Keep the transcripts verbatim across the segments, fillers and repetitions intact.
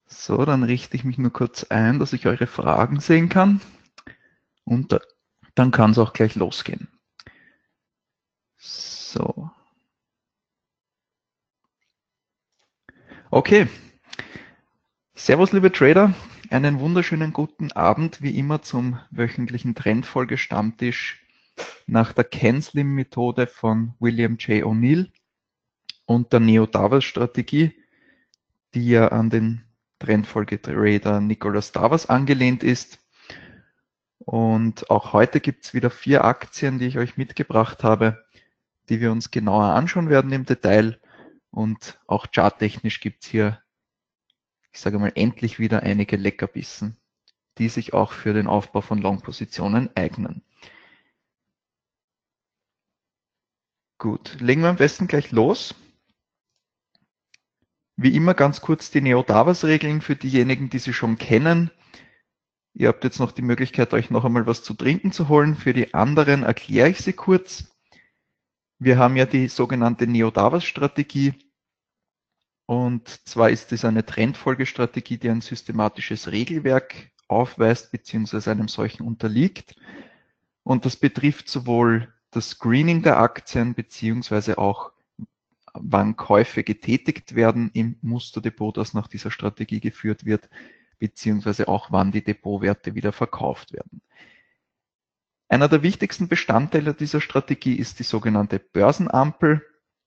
So, dann richte ich mich nur kurz ein, dass ich eure Fragen sehen kann. Und da, dann kann es auch gleich losgehen. So. Okay. Servus, liebe Trader. Einen wunderschönen guten Abend, wie immer zum wöchentlichen Trendfolge-Stammtisch nach der Ken-Slim-Methode von William J. O'Neill und der Neo-Davos-Strategie, die ja an den Trendfolge-Trader Nicolas Davos angelehnt ist. Und auch heute gibt es wieder vier Aktien, die ich euch mitgebracht habe, die wir uns genauer anschauen werden im Detail. Und auch charttechnisch gibt es hier, ich sage mal, endlich wieder einige Leckerbissen, die sich auch für den Aufbau von Long-Positionen eignen. Gut, legen wir am besten gleich los. Wie immer ganz kurz die Neo-Davos-Regeln für diejenigen, die sie schon kennen. Ihr habt jetzt noch die Möglichkeit, euch noch einmal was zu trinken zu holen. Für die anderen erkläre ich sie kurz. Wir haben ja die sogenannte Neo-Davos-Strategie. Und zwar ist es eine Trendfolgestrategie, die ein systematisches Regelwerk aufweist bzw. einem solchen unterliegt. Und das betrifft sowohl das Screening der Aktien beziehungsweise auch, wann Käufe getätigt werden im Musterdepot, das nach dieser Strategie geführt wird, beziehungsweise auch wann die Depotwerte wieder verkauft werden. Einer der wichtigsten Bestandteile dieser Strategie ist die sogenannte Börsenampel.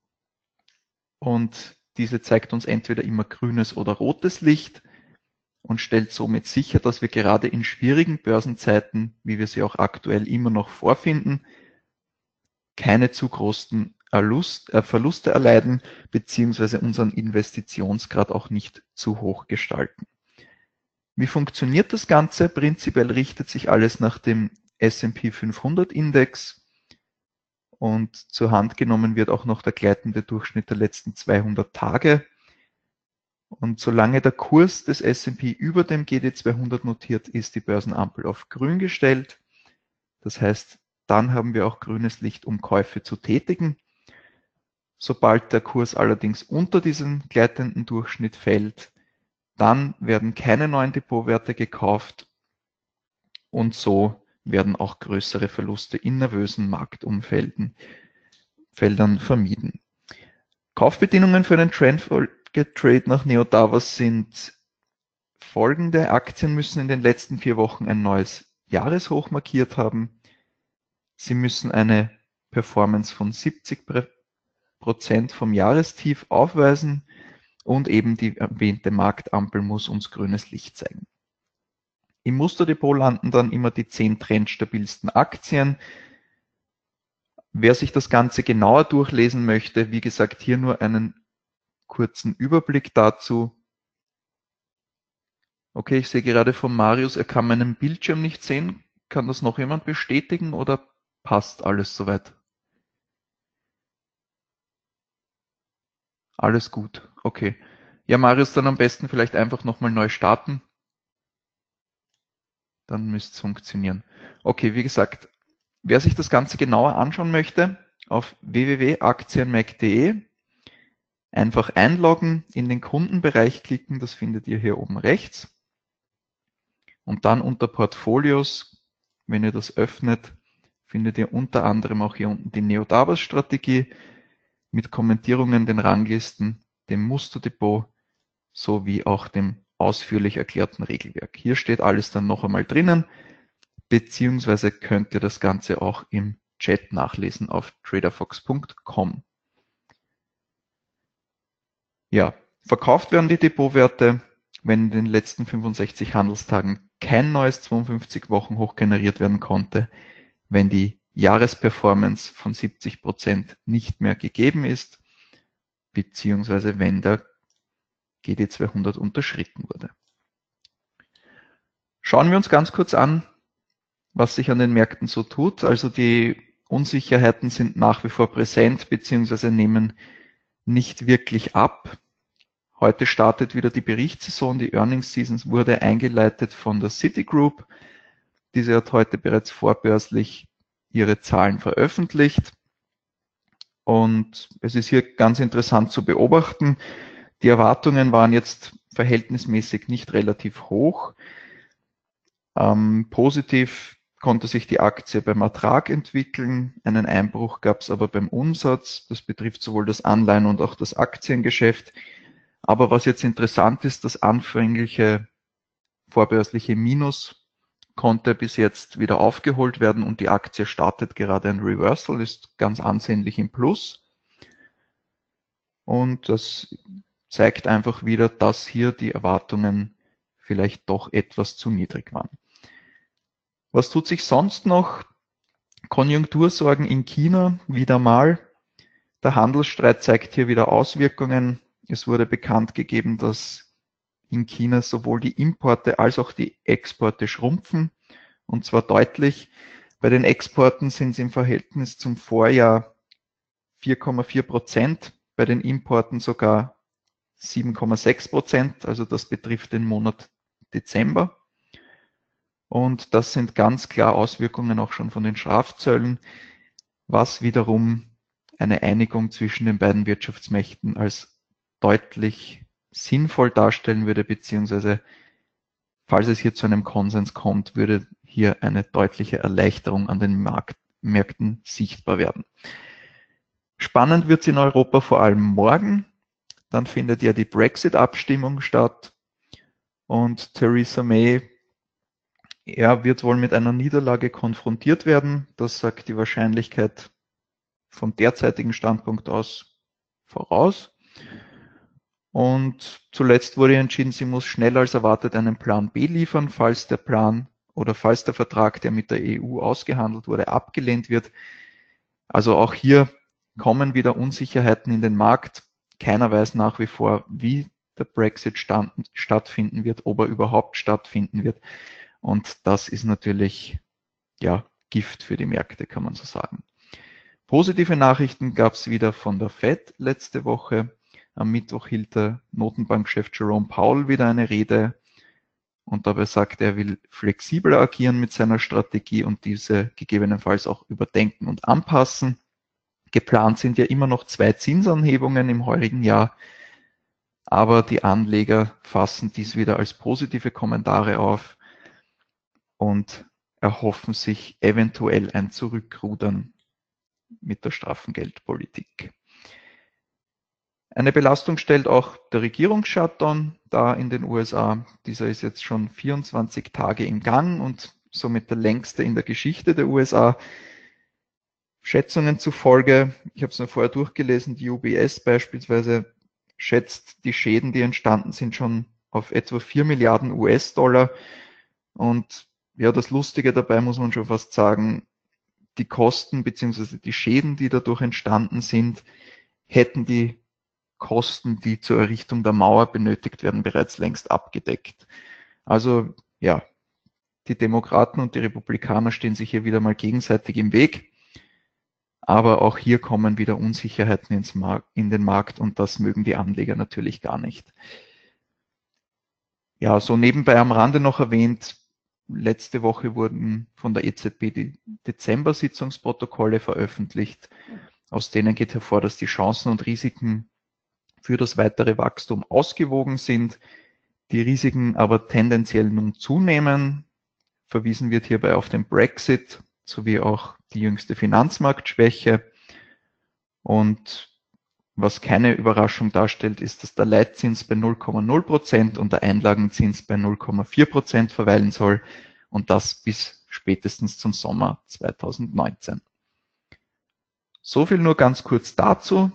Und diese zeigt uns entweder immer grünes oder rotes Licht und stellt somit sicher, dass wir gerade in schwierigen Börsenzeiten, wie wir sie auch aktuell immer noch vorfinden, keine zu großen Verluste erleiden bzw. unseren Investitionsgrad auch nicht zu hoch gestalten. Wie funktioniert das Ganze? Prinzipiell richtet sich alles nach dem S und P fünfhundert Index und zur Hand genommen wird auch noch der gleitende Durchschnitt der letzten zweihundert Tage. Und solange der Kurs des S und P über dem G D zweihundert notiert, ist die Börsenampel auf grün gestellt. Das heißt, dann haben wir auch grünes Licht, um Käufe zu tätigen. Sobald der Kurs allerdings unter diesen gleitenden Durchschnitt fällt, dann werden keine neuen Depotwerte gekauft und so werden auch größere Verluste in nervösen Marktumfeldern Feldern vermieden. Kaufbedingungen für einen Trendfolge-Trade nach Neo-Davos sind folgende. Aktien müssen in den letzten vier Wochen ein neues Jahreshoch markiert haben. Sie müssen eine Performance von siebzig Prozent vom Jahrestief aufweisen und eben die erwähnte Marktampel muss uns grünes Licht zeigen. Im Musterdepot landen dann immer die zehn trendstabilsten Aktien. Wer sich das Ganze genauer durchlesen möchte, wie gesagt, hier nur einen kurzen Überblick dazu. Okay, ich sehe gerade von Marius, er kann meinen Bildschirm nicht sehen. Kann das noch jemand bestätigen oder passt alles soweit? Alles gut, okay. Ja, Marius, dann am besten vielleicht einfach nochmal neu starten. Dann müsste es funktionieren. Okay, wie gesagt, wer sich das Ganze genauer anschauen möchte, auf w w w punkt aktienmac punkt de einfach einloggen, in den Kundenbereich klicken, das findet ihr hier oben rechts. Und dann unter Portfolios, wenn ihr das öffnet, findet ihr unter anderem auch hier unten die Neo-Davos-Strategie mit Kommentierungen, den Ranglisten, dem Musterdepot sowie auch dem ausführlich erklärten Regelwerk. Hier steht alles dann noch einmal drinnen, beziehungsweise könnt ihr das Ganze auch im Chat nachlesen auf traderfox punkt com. Ja, verkauft werden die Depotwerte, wenn in den letzten fünfundsechzig Handelstagen kein neues zweiundfünfzig Wochen Hoch generiert werden konnte, wenn die Jahresperformance von siebzig Prozent nicht mehr gegeben ist, beziehungsweise wenn der G D zweihundert unterschritten wurde. Schauen wir uns ganz kurz an, was sich an den Märkten so tut. Also die Unsicherheiten sind nach wie vor präsent, beziehungsweise nehmen nicht wirklich ab. Heute startet wieder die Berichtssaison. Die Earnings Season wurde eingeleitet von der Citigroup. Diese hat heute bereits vorbörslich ihre Zahlen veröffentlicht. Und es ist hier ganz interessant zu beobachten. Die Erwartungen waren jetzt verhältnismäßig nicht relativ hoch. Ähm, positiv konnte sich die Aktie beim Ertrag entwickeln. Einen Einbruch gab es aber beim Umsatz. Das betrifft sowohl das Anleihen- und auch das Aktiengeschäft. Aber was jetzt interessant ist, das anfängliche vorbörsliche Minus konnte bis jetzt wieder aufgeholt werden und die Aktie startet gerade ein Reversal, ist ganz ansehnlich im Plus. Und das zeigt einfach wieder, dass hier die Erwartungen vielleicht doch etwas zu niedrig waren. Was tut sich sonst noch? Konjunktursorgen in China, wieder mal. Der Handelsstreit zeigt hier wieder Auswirkungen. Es wurde bekannt gegeben, dass in China sowohl die Importe als auch die Exporte schrumpfen, und zwar deutlich. Bei den Exporten sind es im Verhältnis zum Vorjahr vier Komma vier Prozent, bei den Importen sogar sieben Komma sechs Prozent, also das betrifft den Monat Dezember. Und das sind ganz klar Auswirkungen auch schon von den Strafzöllen, was wiederum eine Einigung zwischen den beiden Wirtschaftsmächten als deutlich sinnvoll darstellen würde, beziehungsweise falls es hier zu einem Konsens kommt, würde hier eine deutliche Erleichterung an den Markt, Märkten sichtbar werden. Spannend wird es in Europa vor allem morgen. Dann findet ja die Brexit-Abstimmung statt und Theresa May er wird wohl mit einer Niederlage konfrontiert werden. Das sagt die Wahrscheinlichkeit vom derzeitigen Standpunkt aus voraus. Und zuletzt wurde entschieden, sie muss schneller als erwartet einen Plan B liefern, falls der Plan oder falls der Vertrag, der mit der E U ausgehandelt wurde, abgelehnt wird. Also auch hier kommen wieder Unsicherheiten in den Markt. Keiner weiß nach wie vor, wie der Brexit stand, stattfinden wird, ob er überhaupt stattfinden wird. Und das ist natürlich ja Gift für die Märkte, kann man so sagen. Positive Nachrichten gab es wieder von der Fed letzte Woche. Am Mittwoch hielt der Notenbankchef Jerome Powell wieder eine Rede und dabei sagte er, er will flexibler agieren mit seiner Strategie und diese gegebenenfalls auch überdenken und anpassen. Geplant sind ja immer noch zwei Zinsanhebungen im heurigen Jahr, aber die Anleger fassen dies wieder als positive Kommentare auf und erhoffen sich eventuell ein Zurückrudern mit der straffen Geldpolitik. Eine Belastung stellt auch der Regierungsshutdown dar in den U S A. Dieser ist jetzt schon vierundzwanzig Tage im Gang und somit der längste in der Geschichte der U S A. Schätzungen zufolge, ich habe es nur vorher durchgelesen, die U B S beispielsweise schätzt die Schäden, die entstanden sind, schon auf etwa vier Milliarden U S-Dollar. Und ja, das Lustige dabei muss man schon fast sagen, die Kosten bzw. die Schäden, die dadurch entstanden sind, hätten die Kosten, die zur Errichtung der Mauer benötigt werden, bereits längst abgedeckt. Also ja, die Demokraten und die Republikaner stehen sich hier wieder mal gegenseitig im Weg. Aber auch hier kommen wieder Unsicherheiten ins Markt, in den Markt und das mögen die Anleger natürlich gar nicht. Ja, so nebenbei am Rande noch erwähnt, letzte Woche wurden von der E Z B die Dezember-Sitzungsprotokolle veröffentlicht. Aus denen geht hervor, dass die Chancen und Risiken für das weitere Wachstum ausgewogen sind, die Risiken aber tendenziell nun zunehmen. Verwiesen wird hierbei auf den Brexit sowie auch die jüngste Finanzmarktschwäche. Und was keine Überraschung darstellt, ist, dass der Leitzins bei null Komma null Prozent und der Einlagenzins bei null Komma vier Prozent verweilen soll und das bis spätestens zum Sommer zweitausendneunzehn. So viel nur ganz kurz dazu.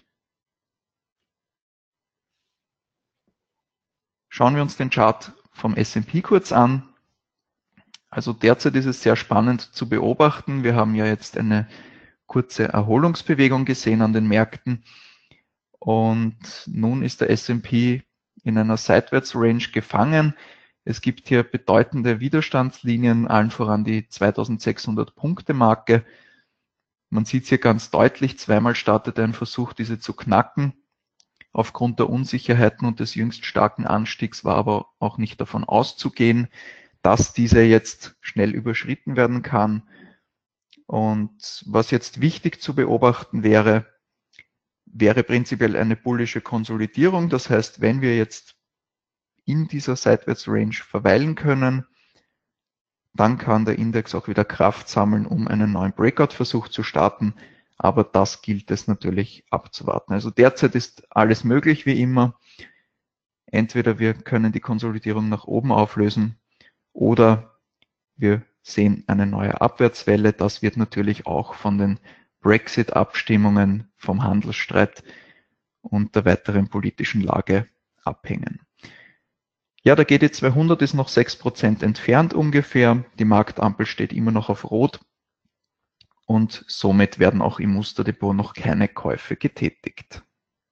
Schauen wir uns den Chart vom S und P kurz an. Also derzeit ist es sehr spannend zu beobachten. Wir haben ja jetzt eine kurze Erholungsbewegung gesehen an den Märkten. Und nun ist der S und P in einer Seitwärtsrange gefangen. Es gibt hier bedeutende Widerstandslinien, allen voran die zweitausendsechshundert Punkte Marke. Man sieht es hier ganz deutlich, zweimal startete ein Versuch, diese zu knacken. Aufgrund der Unsicherheiten und des jüngst starken Anstiegs war aber auch nicht davon auszugehen, dass diese jetzt schnell überschritten werden kann. Und was jetzt wichtig zu beobachten wäre, wäre prinzipiell eine bullische Konsolidierung. Das heißt, wenn wir jetzt in dieser Seitwärtsrange verweilen können. Dann kann der Index auch wieder Kraft sammeln, um einen neuen Breakout-Versuch zu starten. Aber das gilt es natürlich abzuwarten. Also derzeit ist alles möglich wie immer. Entweder wir können die Konsolidierung nach oben auflösen oder wir sehen eine neue Abwärtswelle. Das wird natürlich auch von den Brexit-Abstimmungen, vom Handelsstreit und der weiteren politischen Lage abhängen. Ja, der G D zweihundert ist noch sechs Prozent entfernt ungefähr. Die Marktampel steht immer noch auf Rot und somit werden auch im Musterdepot noch keine Käufe getätigt.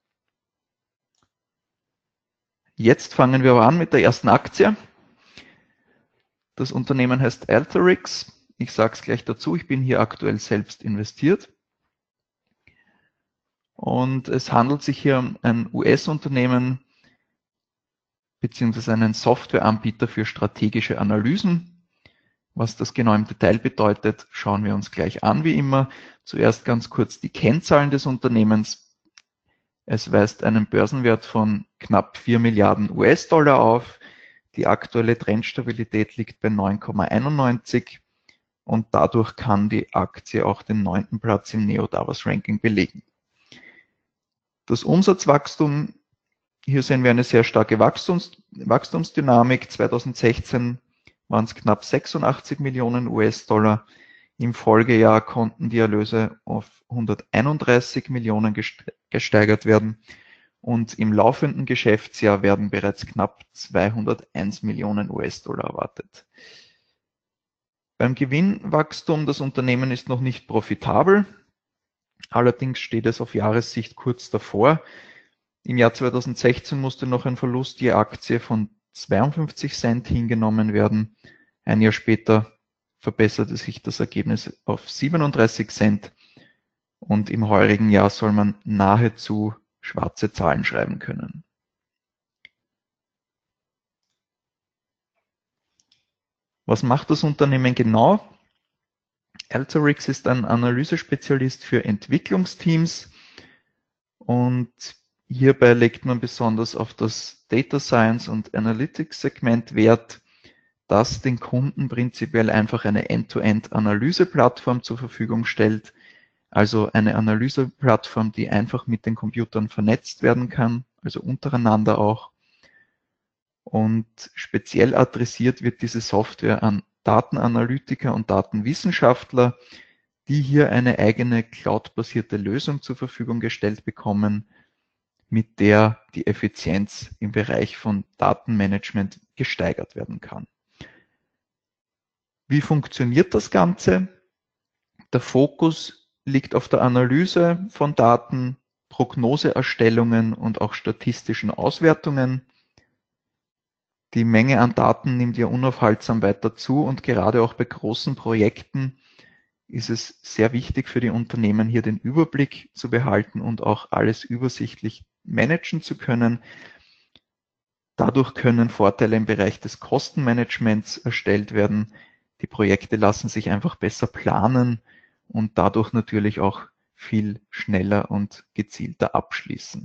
Jetzt fangen wir aber an mit der ersten Aktie. Das Unternehmen heißt Alteryx. Ich sage es gleich dazu, ich bin hier aktuell selbst investiert. Und es handelt sich hier um ein U S-Unternehmen beziehungsweise einen Softwareanbieter für strategische Analysen. Was das genau im Detail bedeutet, schauen wir uns gleich an, wie immer. Zuerst ganz kurz die Kennzahlen des Unternehmens. Es weist einen Börsenwert von knapp vier Milliarden U S-Dollar auf. Die aktuelle Trendstabilität liegt bei neun Komma einundneunzig und dadurch kann die Aktie auch den neunten Platz im Neo-Davos-Ranking belegen. Das Umsatzwachstum, hier sehen wir eine sehr starke Wachstums, Wachstumsdynamik. zweitausendsechzehn waren es knapp sechsundachtzig Millionen U S-Dollar. Im Folgejahr konnten die Erlöse auf hunderteinunddreißig Millionen gesteigert werden und im laufenden Geschäftsjahr werden bereits knapp zweihunderteins Millionen U S-Dollar erwartet. Beim Gewinnwachstum, das Unternehmen ist noch nicht profitabel, allerdings steht es auf Jahressicht kurz davor. Im Jahr zweitausendsechzehn musste noch ein Verlust je Aktie von zweiundfünfzig Cent hingenommen werden. Ein Jahr später verbesserte sich das Ergebnis auf siebenunddreißig Cent und im heurigen Jahr soll man nahezu schwarze Zahlen schreiben können. Was macht das Unternehmen genau? Alteryx ist ein Analysespezialist für Entwicklungsteams und hierbei legt man besonders auf das Data Science und Analytics Segment Wert, das den Kunden prinzipiell einfach eine End-to-End-Analyseplattform zur Verfügung stellt, also eine Analyseplattform, die einfach mit den Computern vernetzt werden kann, also untereinander auch. Und speziell adressiert wird diese Software an Datenanalytiker und Datenwissenschaftler, die hier eine eigene cloud-basierte Lösung zur Verfügung gestellt bekommen, mit der die Effizienz im Bereich von Datenmanagement gesteigert werden kann. Wie funktioniert das Ganze? Der Fokus liegt auf der Analyse von Daten, Prognoseerstellungen und auch statistischen Auswertungen. Die Menge an Daten nimmt ja unaufhaltsam weiter zu und gerade auch bei großen Projekten ist es sehr wichtig für die Unternehmen, hier den Überblick zu behalten und auch alles übersichtlich managen zu können. Dadurch können Vorteile im Bereich des Kostenmanagements erstellt werden. Die Projekte lassen sich einfach besser planen und dadurch natürlich auch viel schneller und gezielter abschließen.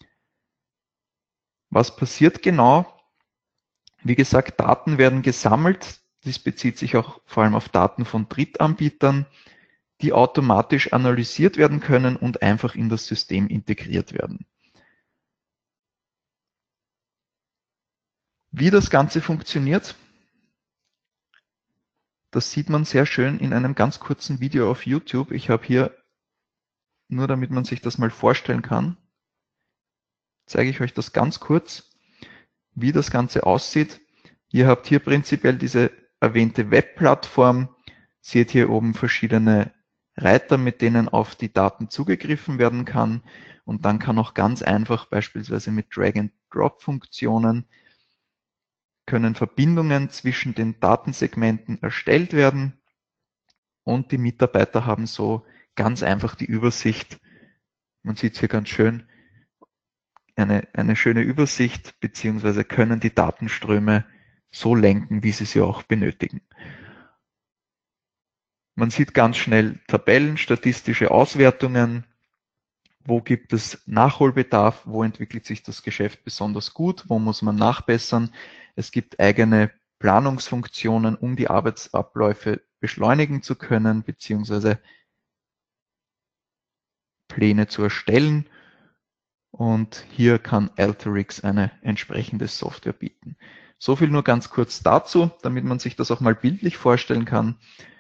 Was passiert genau? Wie gesagt, Daten werden gesammelt. Dies bezieht sich auch vor allem auf Daten von Drittanbietern, die automatisch analysiert werden können und einfach in das System integriert werden. Wie das Ganze funktioniert, das sieht man sehr schön in einem ganz kurzen Video auf YouTube. Ich habe hier, nur damit man sich das mal vorstellen kann, zeige ich euch das ganz kurz, wie das Ganze aussieht. Ihr habt hier prinzipiell diese erwähnte Webplattform, seht hier oben verschiedene Reiter, mit denen auf die Daten zugegriffen werden kann und dann kann auch ganz einfach beispielsweise mit Drag-and-Drop-Funktionen können Verbindungen zwischen den Datensegmenten erstellt werden und die Mitarbeiter haben so ganz einfach die Übersicht, man sieht es hier ganz schön, eine, eine schöne Übersicht beziehungsweise können die Datenströme so lenken, wie sie sie auch benötigen. Man sieht ganz schnell Tabellen, statistische Auswertungen Wo gibt es Nachholbedarf? Wo entwickelt sich das Geschäft besonders gut? Wo muss man nachbessern? Es gibt eigene Planungsfunktionen, um die Arbeitsabläufe beschleunigen zu können, beziehungsweise Pläne zu erstellen. Und hier kann Alteryx eine entsprechende Software bieten. So viel nur ganz kurz dazu, damit man sich das auch mal bildlich vorstellen kann.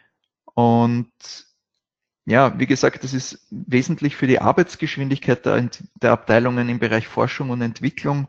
Und ja, wie gesagt, das ist wesentlich für die Arbeitsgeschwindigkeit der, der Abteilungen im Bereich Forschung und Entwicklung.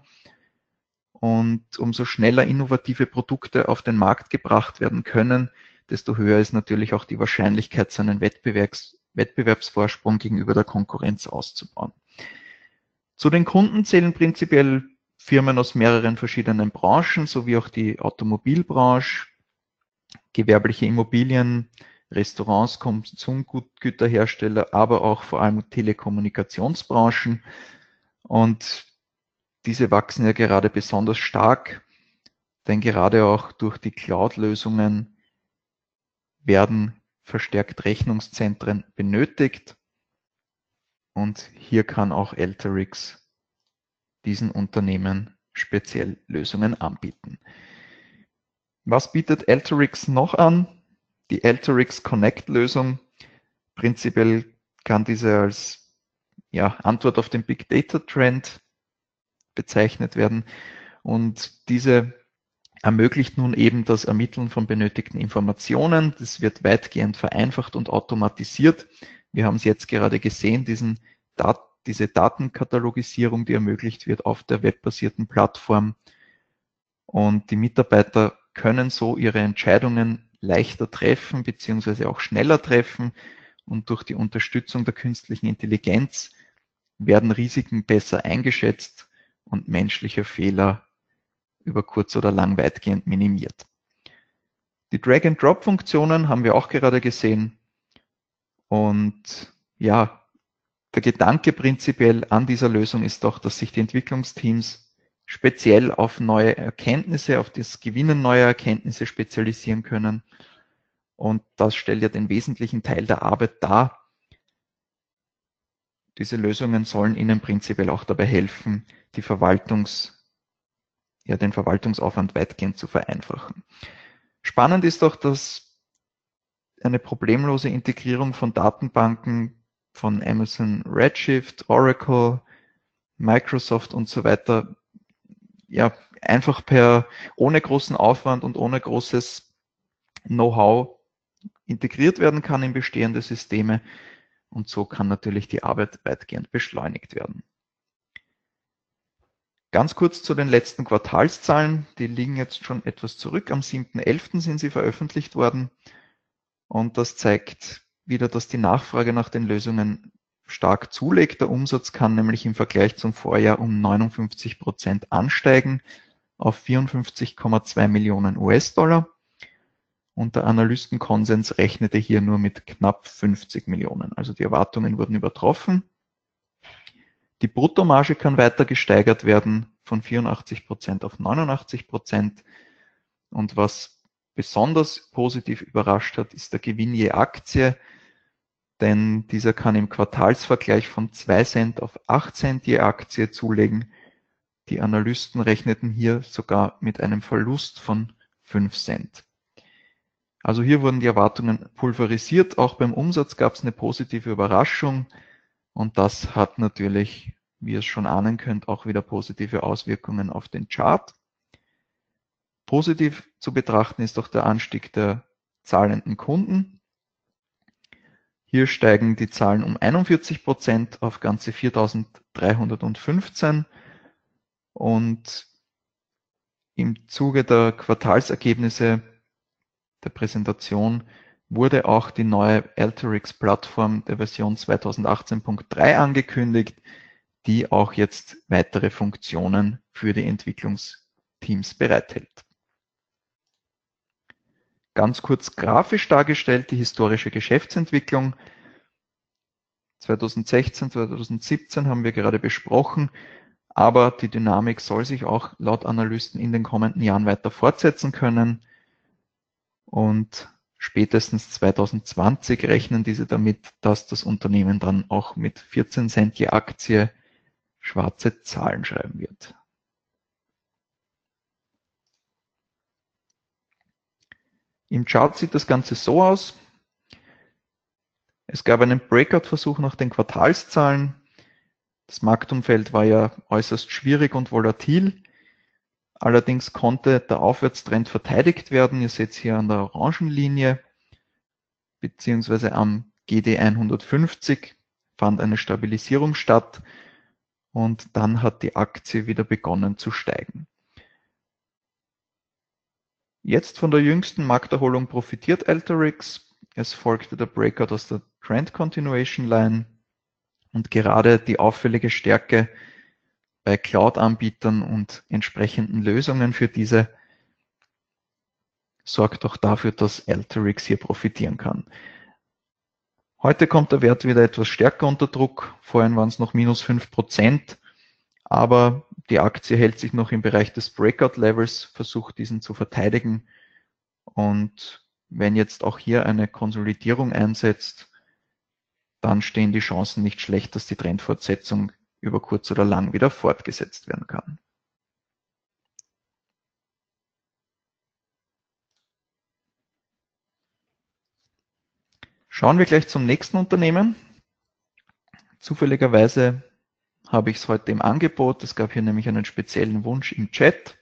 Und umso schneller innovative Produkte auf den Markt gebracht werden können, desto höher ist natürlich auch die Wahrscheinlichkeit, seinen Wettbewerbs, Wettbewerbsvorsprung gegenüber der Konkurrenz auszubauen. Zu den Kunden zählen prinzipiell Firmen aus mehreren verschiedenen Branchen, sowie auch die Automobilbranche, gewerbliche Immobilien, Restaurants, Konsumgüterhersteller, aber auch vor allem Telekommunikationsbranchen. Und diese wachsen ja gerade besonders stark, denn gerade auch durch die Cloud-Lösungen werden verstärkt Rechnungszentren benötigt. Und hier kann auch Alteryx diesen Unternehmen speziell Lösungen anbieten. Was bietet Alteryx noch an? Die Alteryx Connect Lösung. Prinzipiell kann diese als ja, Antwort auf den Big Data Trend bezeichnet werden. Und diese ermöglicht nun eben das Ermitteln von benötigten Informationen. Das wird weitgehend vereinfacht und automatisiert. Wir haben es jetzt gerade gesehen, diesen Dat diese Datenkatalogisierung, die ermöglicht wird auf der webbasierten Plattform. Und die Mitarbeiter können so ihre Entscheidungen leichter treffen, beziehungsweise auch schneller treffen. Und durch die Unterstützung der künstlichen Intelligenz werden Risiken besser eingeschätzt und menschliche Fehler über kurz oder lang weitgehend minimiert. Die Drag-and-Drop-Funktionen haben wir auch gerade gesehen. Und ja, der Gedanke prinzipiell an dieser Lösung ist doch, dass sich die Entwicklungsteams speziell auf neue Erkenntnisse, auf das Gewinnen neuer Erkenntnisse spezialisieren können. Und das stellt ja den wesentlichen Teil der Arbeit dar. Diese Lösungen sollen Ihnen prinzipiell auch dabei helfen, die Verwaltungs, ja, den Verwaltungsaufwand weitgehend zu vereinfachen. Spannend ist doch, dass eine problemlose Integrierung von Datenbanken von Amazon Redshift, Oracle, Microsoft und so weiter, ja, einfach per, ohne großen Aufwand und ohne großes Know-how integriert werden kann in bestehende Systeme. Und so kann natürlich die Arbeit weitgehend beschleunigt werden. Ganz kurz zu den letzten Quartalszahlen. Die liegen jetzt schon etwas zurück. Am siebten elften sind sie veröffentlicht worden. Und das zeigt wieder, dass die Nachfrage nach den Lösungen stark zulegt. Der Umsatz kann nämlich im Vergleich zum Vorjahr um neunundfünfzig Prozent ansteigen auf vierundfünfzig Komma zwei Millionen U S-Dollar. Und der Analystenkonsens rechnete hier nur mit knapp fünfzig Millionen. Also die Erwartungen wurden übertroffen. Die Bruttomarge kann weiter gesteigert werden von vierundachtzig Prozent auf neunundachtzig Prozent. Und was besonders positiv überrascht hat, ist der Gewinn je Aktie, denn dieser kann im Quartalsvergleich von zwei Cent auf acht Cent je Aktie zulegen. Die Analysten rechneten hier sogar mit einem Verlust von fünf Cent. Also hier wurden die Erwartungen pulverisiert. Auch beim Umsatz gab es eine positive Überraschung und das hat natürlich, wie ihr es schon ahnen könnt, auch wieder positive Auswirkungen auf den Chart. Positiv zu betrachten ist auch der Anstieg der zahlenden Kunden. Hier steigen die Zahlen um einundvierzig Prozent auf ganze viertausenddreihundertfünfzehn und im Zuge der Quartalsergebnisse der Präsentation wurde auch die neue Alteryx-Plattform der Version zweitausendachtzehn Punkt drei angekündigt, die auch jetzt weitere Funktionen für die Entwicklungsteams bereithält. Ganz kurz grafisch dargestellt die historische Geschäftsentwicklung. zweitausendsechzehn, zweitausendsiebzehn haben wir gerade besprochen, aber die Dynamik soll sich auch laut Analysten in den kommenden Jahren weiter fortsetzen können. Und spätestens zweitausendzwanzig rechnen diese damit, dass das Unternehmen dann auch mit vierzehn Cent je Aktie schwarze Zahlen schreiben wird. Im Chart sieht das Ganze so aus. Es gab einen Breakout-Versuch nach den Quartalszahlen. Das Marktumfeld war ja äußerst schwierig und volatil. Allerdings konnte der Aufwärtstrend verteidigt werden. Ihr seht es hier an der orangen Linie, beziehungsweise am G D hundertfünfzig fand eine Stabilisierung statt und dann hat die Aktie wieder begonnen zu steigen. Jetzt von der jüngsten Markterholung profitiert Alteryx. Es folgte der Breakout aus der Trend Continuation Line und gerade die auffällige Stärke bei Cloud-Anbietern und entsprechenden Lösungen für diese sorgt auch dafür, dass Alteryx hier profitieren kann. Heute kommt der Wert wieder etwas stärker unter Druck. Vorhin waren es noch minus fünf Prozent, aber die Aktie hält sich noch im Bereich des Breakout-Levels, versucht diesen zu verteidigen. Und wenn jetzt auch hier eine Konsolidierung einsetzt, dann stehen die Chancen nicht schlecht, dass die Trendfortsetzung über kurz oder lang wieder fortgesetzt werden kann. Schauen wir gleich zum nächsten Unternehmen. Zufälligerweise habe ich es heute im Angebot. Es gab hier nämlich einen speziellen Wunsch im Chat.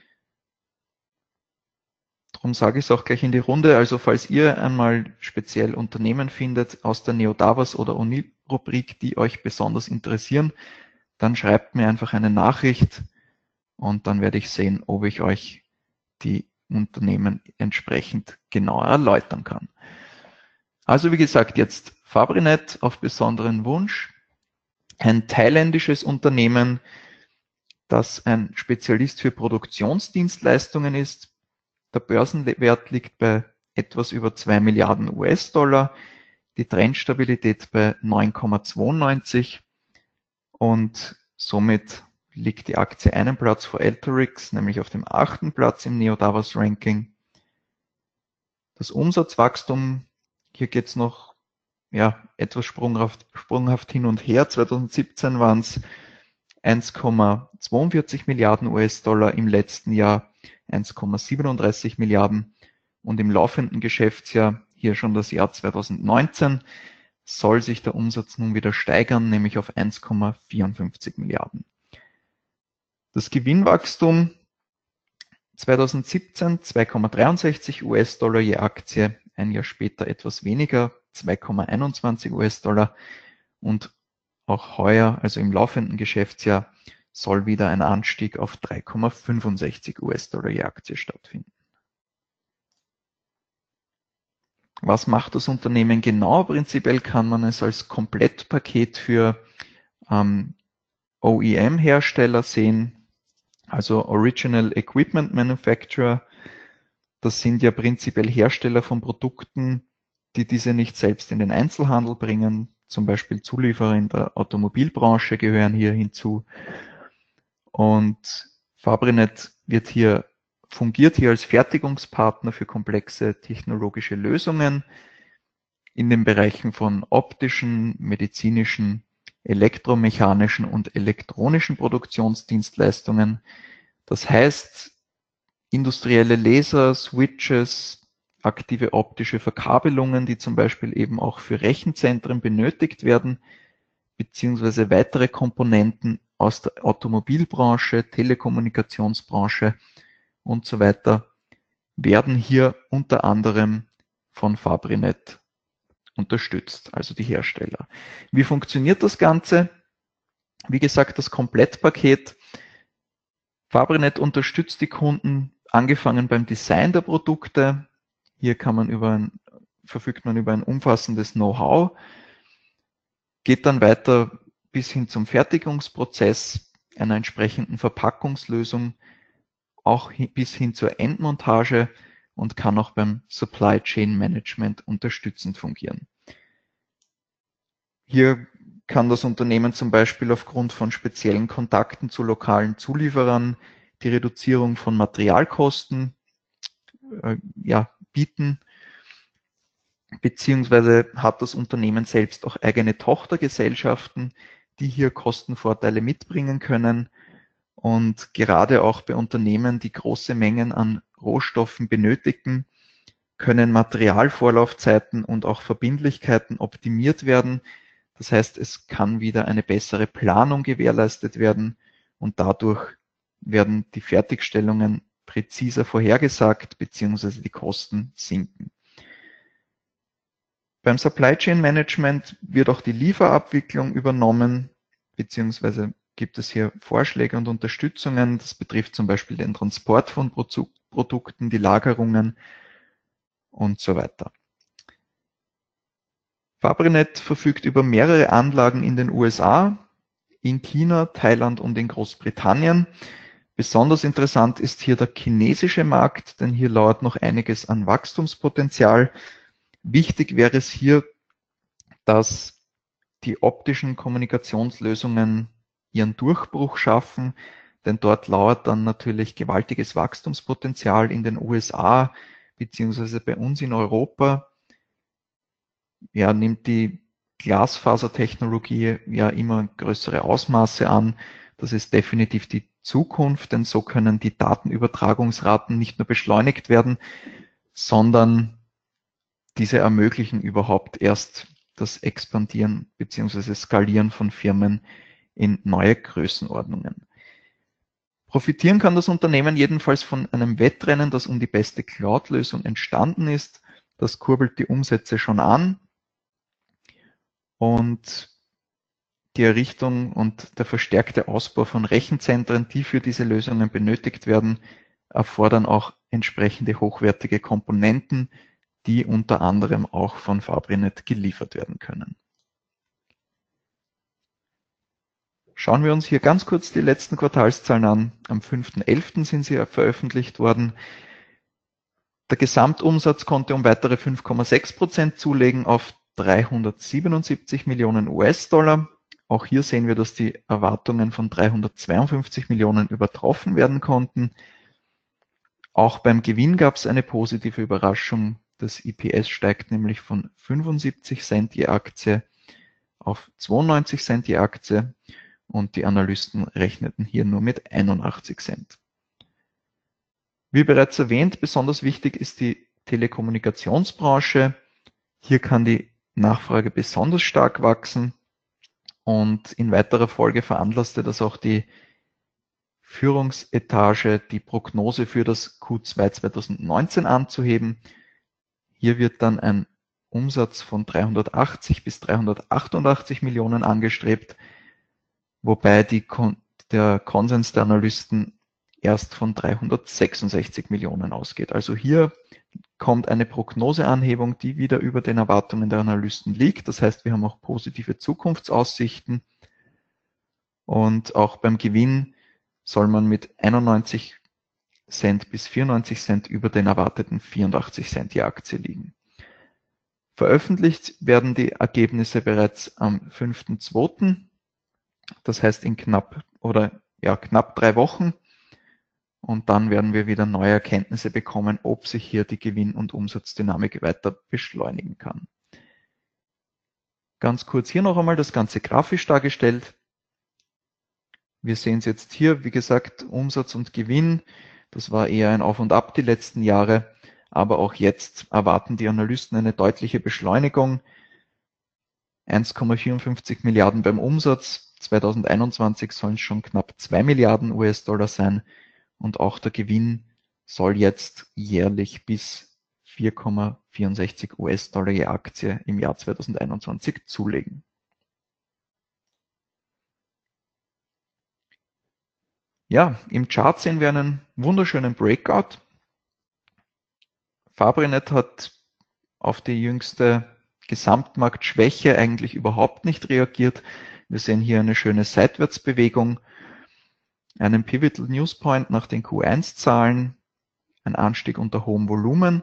Darum sage ich es auch gleich in die Runde. Also falls ihr einmal speziell Unternehmen findet aus der Neodavas oder Uni-Rubrik, die euch besonders interessieren, dann schreibt mir einfach eine Nachricht und dann werde ich sehen, ob ich euch die Unternehmen entsprechend genauer erläutern kann. Also wie gesagt, jetzt Fabrinet auf besonderen Wunsch. Ein thailändisches Unternehmen, das ein Spezialist für Produktionsdienstleistungen ist. Der Börsenwert liegt bei etwas über zwei Milliarden U S-Dollar, die Trendstabilität bei neun Komma zweiundneunzig und somit liegt die Aktie einen Platz vor Alteryx, nämlich auf dem achten Platz im Neodavas Ranking. Das Umsatzwachstum, hier geht es noch ja, etwas sprunghaft, sprunghaft hin und her. zweitausendsiebzehn waren es eins Komma zweiundvierzig Milliarden U S-Dollar, im letzten Jahr eins Komma siebenunddreißig Milliarden und im laufenden Geschäftsjahr, hier schon das Jahr zweitausendneunzehn, soll sich der Umsatz nun wieder steigern, nämlich auf eins Komma vierundfünfzig Milliarden. Das Gewinnwachstum zweitausendsiebzehn zwei Komma dreiundsechzig U S-Dollar je Aktie, ein Jahr später etwas weniger, zwei Komma einundzwanzig U S-Dollar und auch heuer, also im laufenden Geschäftsjahr, soll wieder ein Anstieg auf drei Komma fünfundsechzig U S-Dollar je Aktie stattfinden. Was macht das Unternehmen genau? Prinzipiell kann man es als Komplettpaket für ähm, O E M-Hersteller sehen, also Original Equipment Manufacturer. Das sind ja prinzipiell Hersteller von Produkten, die diese nicht selbst in den Einzelhandel bringen. Zum Beispiel Zulieferer in der Automobilbranche gehören hier hinzu. Und Fabrinet wird hier, fungiert hier als Fertigungspartner für komplexe technologische Lösungen in den Bereichen von optischen, medizinischen, elektromechanischen und elektronischen Produktionsdienstleistungen. Das heißt, industrielle Laser, Switches, aktive optische Verkabelungen, die zum Beispiel eben auch für Rechenzentren benötigt werden, beziehungsweise weitere Komponenten aus der Automobilbranche, Telekommunikationsbranche und so weiter, werden hier unter anderem von Fabrinet unterstützt, also die Hersteller. Wie funktioniert das Ganze? Wie gesagt, das Komplettpaket. Fabrinet unterstützt die Kunden, angefangen beim Design der Produkte. Hier kann man über ein, verfügt man über ein umfassendes Know-how, geht dann weiter bis hin zum Fertigungsprozess, einer entsprechenden Verpackungslösung, auch bis hin zur Endmontage und kann auch beim Supply Chain Management unterstützend fungieren. Hier kann das Unternehmen zum Beispiel aufgrund von speziellen Kontakten zu lokalen Zulieferern die Reduzierung von Materialkosten äh, ja, bieten beziehungsweise hat das Unternehmen selbst auch eigene Tochtergesellschaften, die hier Kostenvorteile mitbringen können. Und gerade auch bei Unternehmen, die große Mengen an Rohstoffen benötigen, können Materialvorlaufzeiten und auch Verbindlichkeiten optimiert werden. Das heißt, es kann wieder eine bessere Planung gewährleistet werden und dadurch werden die Fertigstellungen präziser vorhergesagt bzw. die Kosten sinken. Beim Supply Chain Management wird auch die Lieferabwicklung übernommen, beziehungsweise gibt es hier Vorschläge und Unterstützungen. Das betrifft zum Beispiel den Transport von Produkten, die Lagerungen und so weiter. Fabrinet verfügt über mehrere Anlagen in den U S A, in China, Thailand und in Großbritannien. Besonders interessant ist hier der chinesische Markt, denn hier lauert noch einiges an Wachstumspotenzial. Wichtig wäre es hier, dass die optischen Kommunikationslösungen ihren Durchbruch schaffen, denn dort lauert dann natürlich gewaltiges Wachstumspotenzial in den U S A beziehungsweise bei uns in Europa. Ja, nimmt die Glasfasertechnologie ja immer größere Ausmaße an. Das ist definitiv die Zukunft, denn so können die Datenübertragungsraten nicht nur beschleunigt werden, sondern diese ermöglichen überhaupt erst das Expandieren bzw. Skalieren von Firmen in neue Größenordnungen. Profitieren kann das Unternehmen jedenfalls von einem Wettrennen, das um die beste Cloud-Lösung entstanden ist. Das kurbelt die Umsätze schon an und die Errichtung und der verstärkte Ausbau von Rechenzentren, die für diese Lösungen benötigt werden, erfordern auch entsprechende hochwertige Komponenten, die unter anderem auch von Fabrinet geliefert werden können. Schauen wir uns hier ganz kurz die letzten Quartalszahlen an. Am fünften elften sind sie veröffentlicht worden. Der Gesamtumsatz konnte um weitere fünf Komma sechs Prozent zulegen auf dreihundertsiebenundsiebzig Millionen U S-Dollar. Auch hier sehen wir, dass die Erwartungen von dreihundertzweiundfünfzig Millionen übertroffen werden konnten. Auch beim Gewinn gab es eine positive Überraschung. Das I P S steigt nämlich von fünfundsiebzig Cent je Aktie auf zweiundneunzig Cent je Aktie und die Analysten rechneten hier nur mit einundachtzig Cent. Wie bereits erwähnt, besonders wichtig ist die Telekommunikationsbranche. Hier kann die Nachfrage besonders stark wachsen und in weiterer Folge veranlasste das auch die Führungsetage, die Prognose für das Q zwei zweitausendneunzehn anzuheben. Hier wird dann ein Umsatz von dreihundertachtzig bis dreihundertachtundachtzig Millionen angestrebt, wobei die, der Konsens der Analysten erst von dreihundertsechsundsechzig Millionen ausgeht. Also hier kommt eine Prognoseanhebung, die wieder über den Erwartungen der Analysten liegt. Das heißt, wir haben auch positive Zukunftsaussichten und auch beim Gewinn soll man mit einundneunzig Cent bis vierundneunzig Cent über den erwarteten vierundachtzig Cent je Aktie liegen. Veröffentlicht werden die Ergebnisse bereits am fünften zweiten Das heißt in knapp oder ja knapp drei Wochen. Und dann werden wir wieder neue Erkenntnisse bekommen, ob sich hier die Gewinn- und Umsatzdynamik weiter beschleunigen kann. Ganz kurz hier noch einmal das Ganze grafisch dargestellt. Wir sehen es jetzt hier, wie gesagt, Umsatz und Gewinn. Das war eher ein Auf und Ab die letzten Jahre. Aber auch jetzt erwarten die Analysten eine deutliche Beschleunigung. eins Komma vierundfünfzig Milliarden beim Umsatz. zweitausendeinundzwanzig sollen es schon knapp zwei Milliarden U S-Dollar sein. Und auch der Gewinn soll jetzt jährlich bis vier Komma vierundsechzig U S-Dollar je Aktie im Jahr zweitausendeinundzwanzig zulegen. Ja, im Chart sehen wir einen wunderschönen Breakout. Fabrinet hat auf die jüngste Gesamtmarktschwäche eigentlich überhaupt nicht reagiert. Wir sehen hier eine schöne Seitwärtsbewegung, einen Pivotal News Point nach den Q eins Zahlen, ein Anstieg unter hohem Volumen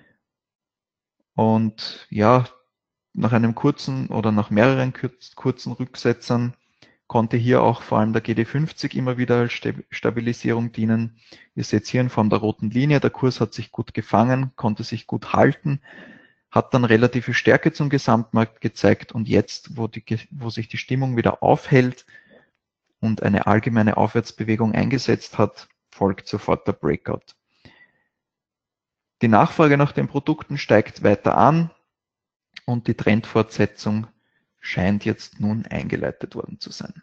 und ja, nach einem kurzen oder nach mehreren kurzen Rücksetzern konnte hier auch vor allem der G D fünfzig immer wieder als Stabilisierung dienen. Ihr seht hier in Form der roten Linie, der Kurs hat sich gut gefangen, konnte sich gut halten, hat dann relative Stärke zum Gesamtmarkt gezeigt und jetzt, wo, die, wo sich die Stimmung wieder aufhält und eine allgemeine Aufwärtsbewegung eingesetzt hat, folgt sofort der Breakout. Die Nachfrage nach den Produkten steigt weiter an und die Trendfortsetzung scheint jetzt nun eingeleitet worden zu sein.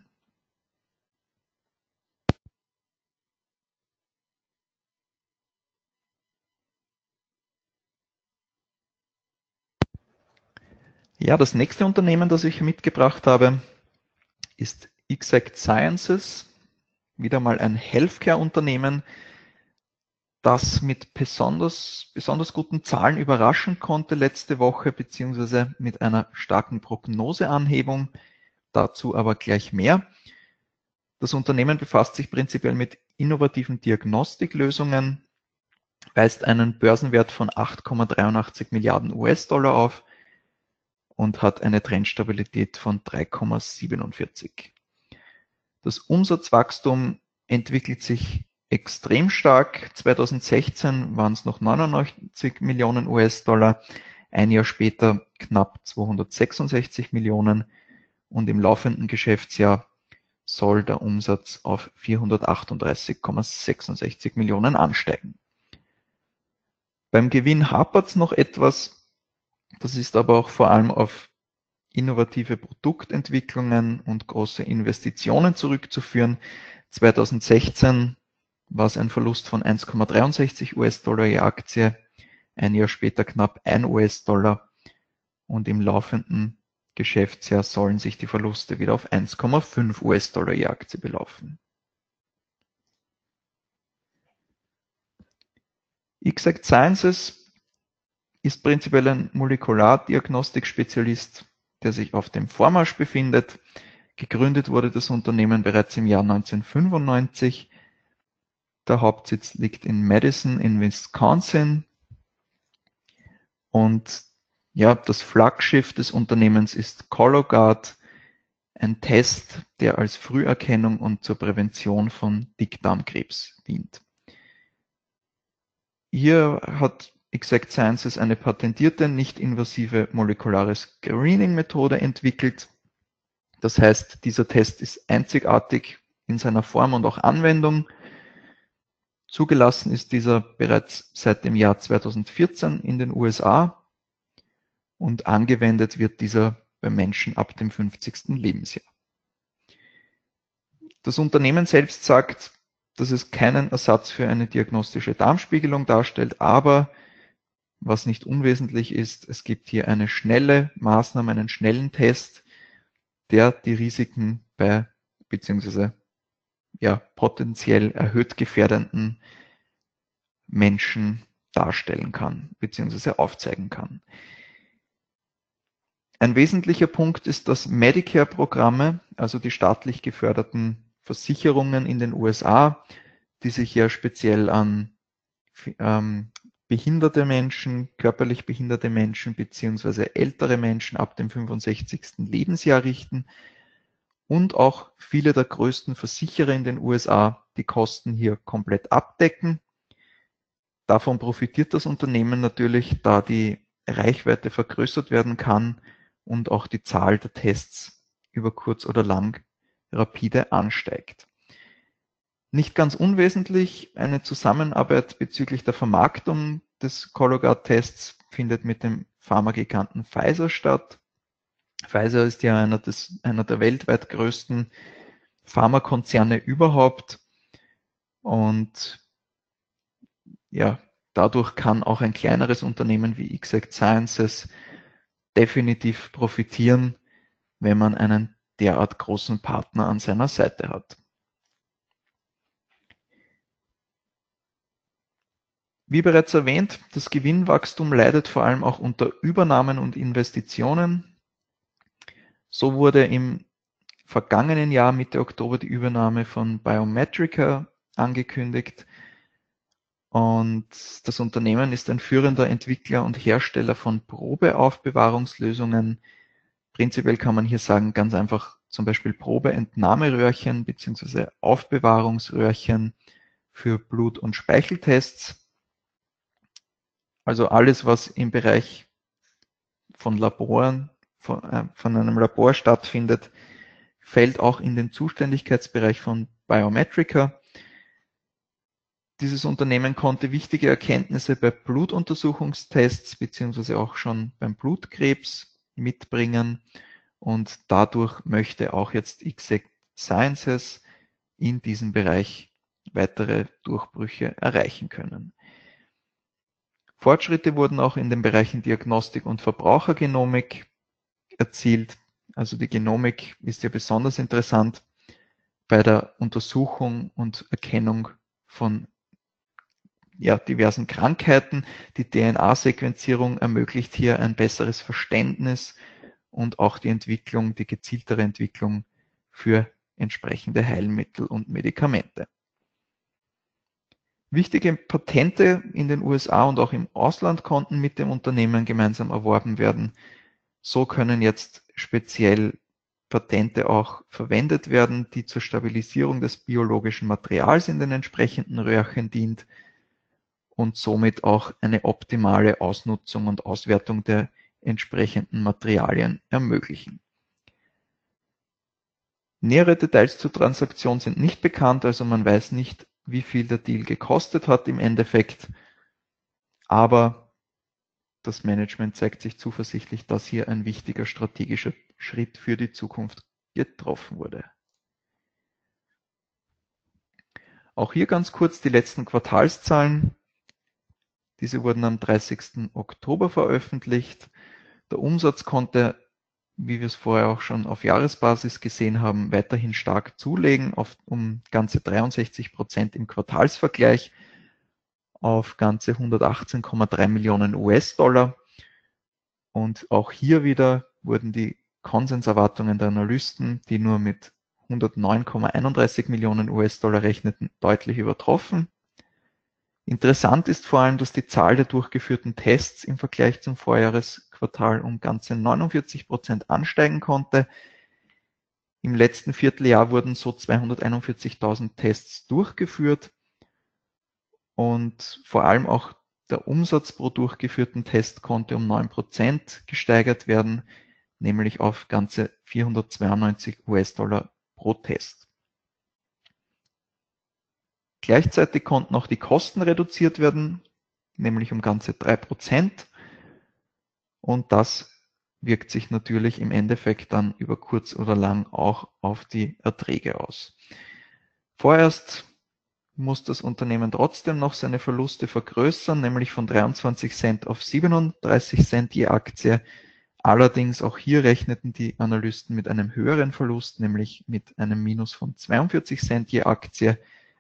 Ja, das nächste Unternehmen, das ich mitgebracht habe, ist Exact Sciences, wieder mal ein Healthcare-Unternehmen, das mit besonders, besonders guten Zahlen überraschen konnte letzte Woche, beziehungsweise mit einer starken Prognoseanhebung. Dazu aber gleich mehr. Das Unternehmen befasst sich prinzipiell mit innovativen Diagnostiklösungen, weist einen Börsenwert von acht Komma dreiundachtzig Milliarden U S-Dollar auf und hat eine Trendstabilität von drei Komma siebenundvierzig. Das Umsatzwachstum entwickelt sich extrem stark. zweitausendsechzehn waren es noch neunundneunzig Millionen U S-Dollar, ein Jahr später knapp zweihundertsechsundsechzig Millionen und im laufenden Geschäftsjahr soll der Umsatz auf vierhundertachtunddreißig Komma sechsundsechzig Millionen ansteigen. Beim Gewinn hapert es noch etwas. Das ist aber auch vor allem auf innovative Produktentwicklungen und große Investitionen zurückzuführen. zweitausendsechzehn war es ein Verlust von eins Komma dreiundsechzig U S-Dollar je Aktie, ein Jahr später knapp ein U S-Dollar und im laufenden Geschäftsjahr sollen sich die Verluste wieder auf eins Komma fünf U S-Dollar je Aktie belaufen. Exact Sciences ist prinzipiell ein Molekulardiagnostikspezialist, der sich auf dem Vormarsch befindet. Gegründet wurde das Unternehmen bereits im Jahr neunzehnhundertfünfundneunzig. Der Hauptsitz liegt in Madison in Wisconsin. Und ja, das Flaggschiff des Unternehmens ist Cologuard, ein Test, der als Früherkennung und zur Prävention von Dickdarmkrebs dient. Hier hat Exact Sciences eine patentierte, nicht invasive molekulare Screening-Methode entwickelt. Das heißt, dieser Test ist einzigartig in seiner Form und auch Anwendung. Zugelassen ist dieser bereits seit dem Jahr zweitausendvierzehn in den U S A und angewendet wird dieser bei Menschen ab dem fünfzigsten Lebensjahr. Das Unternehmen selbst sagt, dass es keinen Ersatz für eine diagnostische Darmspiegelung darstellt, aber was nicht unwesentlich ist, es gibt hier eine schnelle Maßnahme, einen schnellen Test, der die Risiken bei beziehungsweise ja, potenziell erhöht gefährdenden Menschen darstellen kann beziehungsweise aufzeigen kann. Ein wesentlicher Punkt ist, dass Medicare-Programme, also die staatlich geförderten Versicherungen in den U S A, die sich ja speziell an ähm, behinderte Menschen, körperlich behinderte Menschen beziehungsweise ältere Menschen ab dem fünfundsechzigsten Lebensjahr richten und auch viele der größten Versicherer in den U S A die Kosten hier komplett abdecken. Davon profitiert das Unternehmen natürlich, da die Reichweite vergrößert werden kann und auch die Zahl der Tests über kurz oder lang rapide ansteigt. Nicht ganz unwesentlich, eine Zusammenarbeit bezüglich der Vermarktung des Cologuard-Tests findet mit dem Pharmagiganten Pfizer statt. Pfizer ist ja einer, des, einer der weltweit größten Pharmakonzerne überhaupt und ja, dadurch kann auch ein kleineres Unternehmen wie Exact Sciences definitiv profitieren, wenn man einen derart großen Partner an seiner Seite hat. Wie bereits erwähnt, das Gewinnwachstum leidet vor allem auch unter Übernahmen und Investitionen. So wurde im vergangenen Jahr Mitte Oktober die Übernahme von Biometrica angekündigt. Und das Unternehmen ist ein führender Entwickler und Hersteller von Probeaufbewahrungslösungen. Prinzipiell kann man hier sagen, ganz einfach zum Beispiel Probeentnahmeröhrchen bzw. Aufbewahrungsröhrchen für Blut- und Speicheltests. Also alles, was im Bereich von Laboren, von, äh, von einem Labor stattfindet, fällt auch in den Zuständigkeitsbereich von Biometrica. Dieses Unternehmen konnte wichtige Erkenntnisse bei Blutuntersuchungstests beziehungsweise auch schon beim Blutkrebs mitbringen und dadurch möchte auch jetzt Exact Sciences in diesem Bereich weitere Durchbrüche erreichen können. Fortschritte wurden auch in den Bereichen Diagnostik und Verbrauchergenomik erzielt. Also die Genomik ist ja besonders interessant bei der Untersuchung und Erkennung von ja, diversen Krankheiten. Die D N A-Sequenzierung ermöglicht hier ein besseres Verständnis und auch die Entwicklung, die gezieltere Entwicklung für entsprechende Heilmittel und Medikamente. Wichtige Patente in den U S A und auch im Ausland konnten mit dem Unternehmen gemeinsam erworben werden. So können jetzt speziell Patente auch verwendet werden, die zur Stabilisierung des biologischen Materials in den entsprechenden Röhrchen dient und somit auch eine optimale Ausnutzung und Auswertung der entsprechenden Materialien ermöglichen. Nähere Details zur Transaktion sind nicht bekannt, also man weiß nicht, wie viel der Deal gekostet hat im Endeffekt, aber das Management zeigt sich zuversichtlich, dass hier ein wichtiger strategischer Schritt für die Zukunft getroffen wurde. Auch hier ganz kurz die letzten Quartalszahlen. Diese wurden am dreißigsten Oktober veröffentlicht. Der Umsatz konnte, wie wir es vorher auch schon auf Jahresbasis gesehen haben, weiterhin stark zulegen, auf um ganze dreiundsechzig Prozent im Quartalsvergleich auf ganze hundertachtzehn Komma drei Millionen U S-Dollar. Und auch hier wieder wurden die Konsenserwartungen der Analysten, die nur mit hundertneun Komma einunddreißig Millionen U S-Dollar rechneten, deutlich übertroffen. Interessant ist vor allem, dass die Zahl der durchgeführten Tests im Vergleich zum Vorjahresquartal um ganze neunundvierzig Prozent ansteigen konnte. Im letzten Vierteljahr wurden so zweihunderteinundvierzigtausend Tests durchgeführt und vor allem auch der Umsatz pro durchgeführten Test konnte um neun Prozent gesteigert werden, nämlich auf ganze vierhundertzweiundneunzig U S-Dollar pro Test. Gleichzeitig konnten auch die Kosten reduziert werden, nämlich um ganze drei Prozent. Und das wirkt sich natürlich im Endeffekt dann über kurz oder lang auch auf die Erträge aus. Vorerst muss das Unternehmen trotzdem noch seine Verluste vergrößern, nämlich von dreiundzwanzig Cent auf siebenunddreißig Cent je Aktie. Allerdings auch hier rechneten die Analysten mit einem höheren Verlust, nämlich mit einem Minus von zweiundvierzig Cent je Aktie.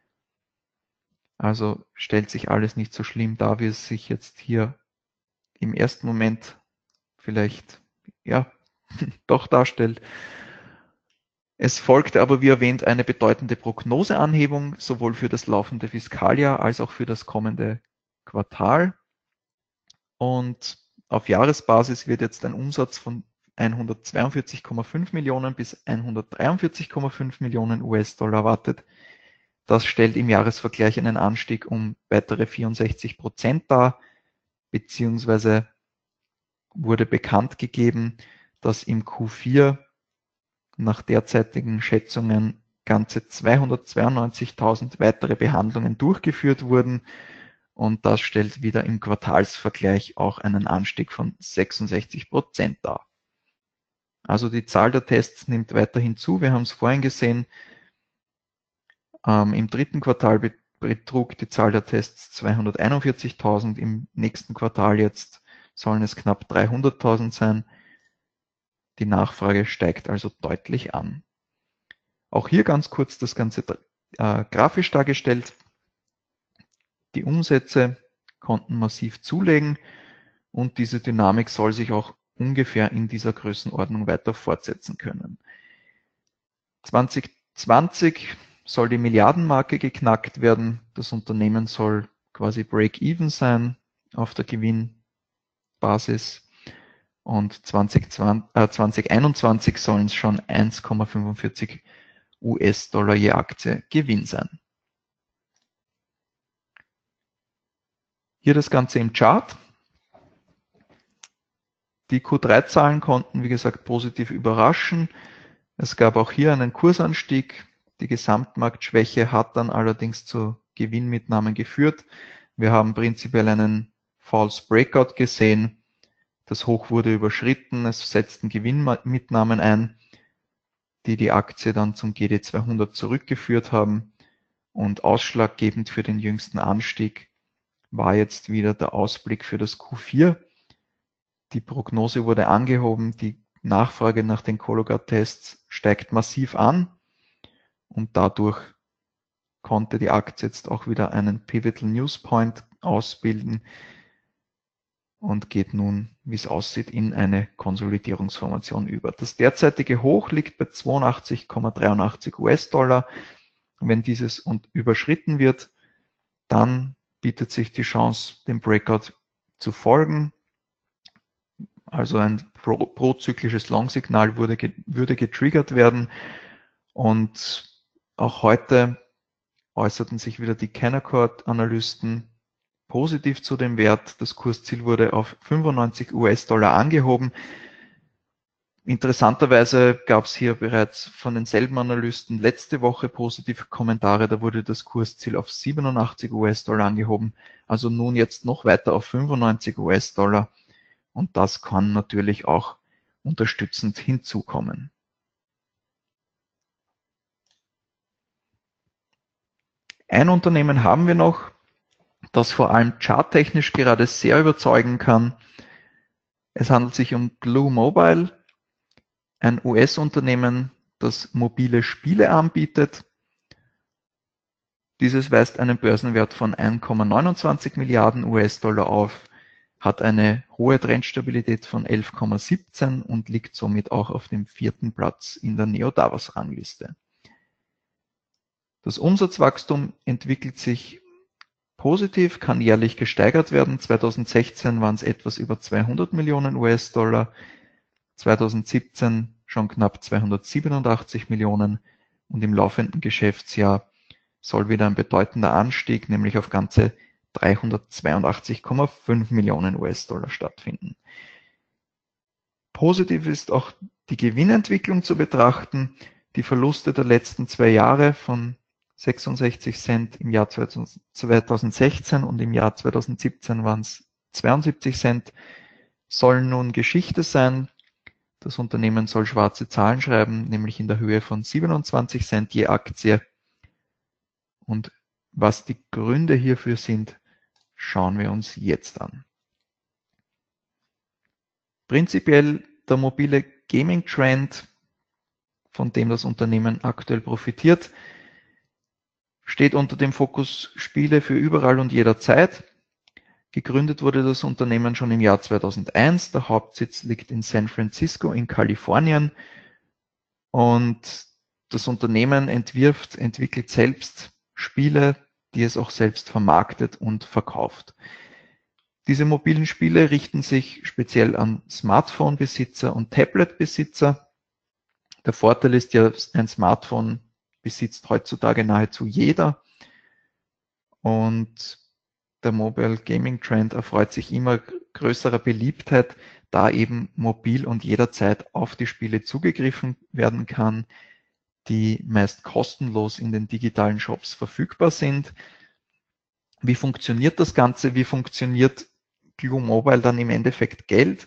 Also stellt sich alles nicht so schlimm dar, wie es sich jetzt hier im ersten Moment vielleicht ja doch darstellt. Es folgte aber, wie erwähnt, eine bedeutende Prognoseanhebung, sowohl für das laufende Fiskaljahr als auch für das kommende Quartal. Und auf Jahresbasis wird jetzt ein Umsatz von hundertzweiundvierzig Komma fünf Millionen bis hundertdreiundvierzig Komma fünf Millionen U S-Dollar erwartet. Das stellt im Jahresvergleich einen Anstieg um weitere vierundsechzig Prozent dar, beziehungsweise wurde bekannt gegeben, dass im Q vier nach derzeitigen Schätzungen ganze zweihundertzweiundneunzigtausend weitere Behandlungen durchgeführt wurden und das stellt wieder im Quartalsvergleich auch einen Anstieg von sechsundsechzig Prozent dar. Also die Zahl der Tests nimmt weiterhin zu. Wir haben es vorhin gesehen, ähm, im dritten Quartal betrug die Zahl der Tests zweihunderteinundvierzigtausend, im nächsten Quartal jetzt sollen es knapp dreihunderttausend sein. Die Nachfrage steigt also deutlich an. Auch hier ganz kurz das Ganze äh, grafisch dargestellt. Die Umsätze konnten massiv zulegen und diese Dynamik soll sich auch ungefähr in dieser Größenordnung weiter fortsetzen können. zwanzig zwanzig soll die Milliardenmarke geknackt werden. Das Unternehmen soll quasi Break-Even sein auf der Gewinnbasis. Und zwanzig zwanzig, äh, zwanzig einundzwanzig sollen es schon eins Komma fünfundvierzig U S-Dollar je Aktie Gewinn sein. Hier das Ganze im Chart. Die Q drei Zahlen konnten, wie gesagt, positiv überraschen. Es gab auch hier einen Kursanstieg. Die Gesamtmarktschwäche hat dann allerdings zu Gewinnmitnahmen geführt. Wir haben prinzipiell einen False Breakout gesehen. Das Hoch wurde überschritten. Es setzten Gewinnmitnahmen ein, die die Aktie dann zum G D zweihundert zurückgeführt haben. Und ausschlaggebend für den jüngsten Anstieg war jetzt wieder der Ausblick für das Q vier. Die Prognose wurde angehoben, die Nachfrage nach den Cologuard-Tests steigt massiv an und dadurch konnte die Aktie jetzt auch wieder einen Pivotal News Point ausbilden und geht nun, wie es aussieht, in eine Konsolidierungsformation über. Das derzeitige Hoch liegt bei zweiundachtzig Komma dreiundachtzig US-Dollar. Wenn dieses überschritten wird, dann bietet sich die Chance, dem Breakout zu folgen. Also ein pro, prozyklisches Long-Signal würde, würde getriggert werden. Und auch heute äußerten sich wieder die Canaccord-Analysten positiv zu dem Wert. Das Kursziel wurde auf fünfundneunzig US-Dollar angehoben. Interessanterweise gab es hier bereits von denselben Analysten letzte Woche positive Kommentare. Da wurde das Kursziel auf siebenundachtzig US-Dollar angehoben. Also nun jetzt noch weiter auf fünfundneunzig US-Dollar. Und das kann natürlich auch unterstützend hinzukommen. Ein Unternehmen haben wir noch, das vor allem charttechnisch gerade sehr überzeugen kann. Es handelt sich um Glu Mobile, ein U S-Unternehmen, das mobile Spiele anbietet. Dieses weist einen Börsenwert von eins Komma neunundzwanzig Milliarden US-Dollar auf, hat eine hohe Trendstabilität von elf Komma siebzehn und liegt somit auch auf dem vierten Platz in der Neo-Davos-Rangliste. Das Umsatzwachstum entwickelt sich positiv, kann jährlich gesteigert werden. zweitausendsechzehn waren es etwas über zweihundert Millionen US-Dollar, zweitausendsiebzehn schon knapp zweihundertsiebenundachtzig Millionen und im laufenden Geschäftsjahr soll wieder ein bedeutender Anstieg, nämlich auf ganze dreihundertzweiundachtzig Komma fünf Millionen US-Dollar stattfinden. Positiv ist auch die Gewinnentwicklung zu betrachten. Die Verluste der letzten zwei Jahre von sechsundsechzig Cent im Jahr zweitausendsechzehn und im Jahr zweitausendsiebzehn waren es zweiundsiebzig Cent, sollen nun Geschichte sein. Das Unternehmen soll schwarze Zahlen schreiben, nämlich in der Höhe von siebenundzwanzig Cent je Aktie. Und was die Gründe hierfür sind, schauen wir uns jetzt an. Prinzipiell der mobile Gaming-Trend, von dem das Unternehmen aktuell profitiert, steht unter dem Fokus Spiele für überall und jederzeit. Gegründet wurde das Unternehmen schon im Jahr zweitausendeins. Der Hauptsitz liegt in San Francisco in Kalifornien. Und das Unternehmen entwirft, entwickelt selbst Spiele, die es auch selbst vermarktet und verkauft. Diese mobilen Spiele richten sich speziell an Smartphone-Besitzer und Tablet-Besitzer. Der Vorteil ist ja, ein Smartphone besitzt heutzutage nahezu jeder. Und der Mobile Gaming Trend erfreut sich immer größerer Beliebtheit, da eben mobil und jederzeit auf die Spiele zugegriffen werden kann, die meist kostenlos in den digitalen Shops verfügbar sind. Wie funktioniert das Ganze? Wie funktioniert Glu Mobile dann im Endeffekt Geld?